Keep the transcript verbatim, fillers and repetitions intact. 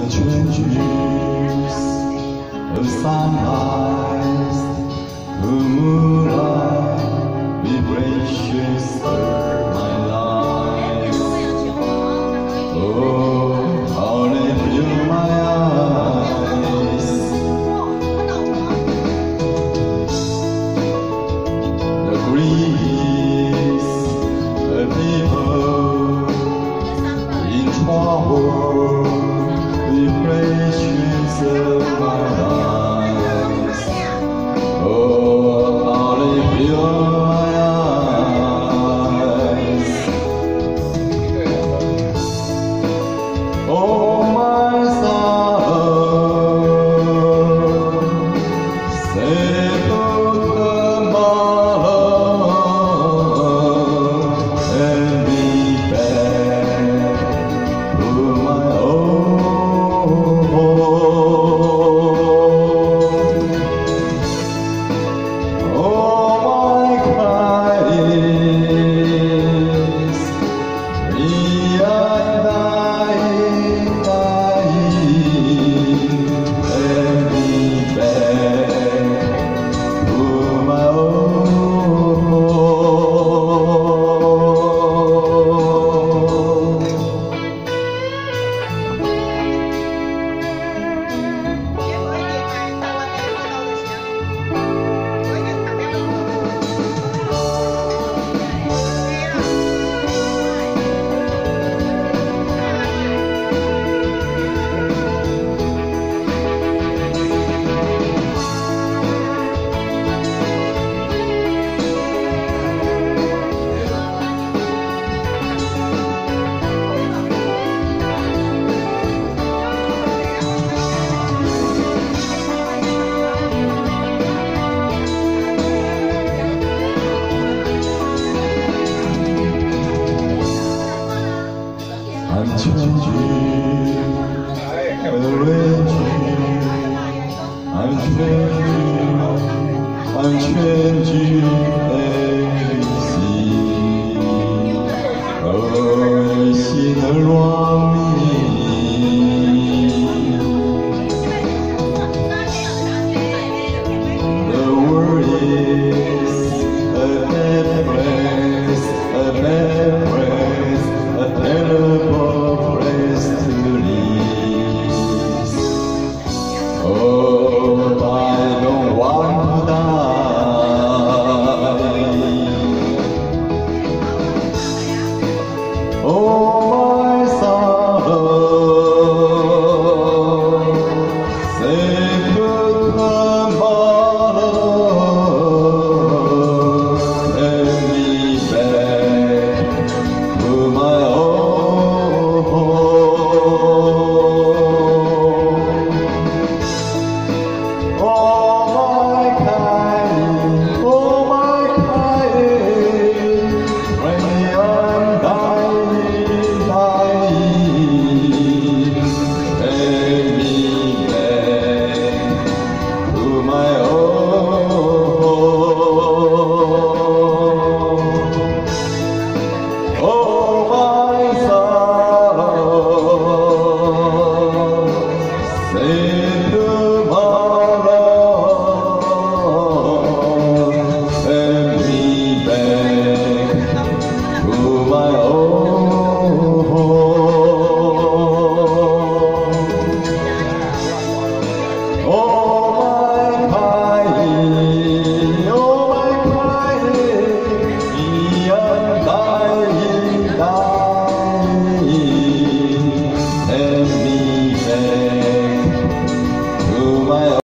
changes of sunrise, the moonlight vibrations of my life. Oh, how they fill my eyes. The breeze, the people in trouble, vibrations of my life. Oh, how they fill my eyes. Oh, my soul, say tomorrow and be back to my own home. Oh, my kindness, we are dying, dying, and be back to my own home. I'm changing, arranging, I'm changing, I'm changing.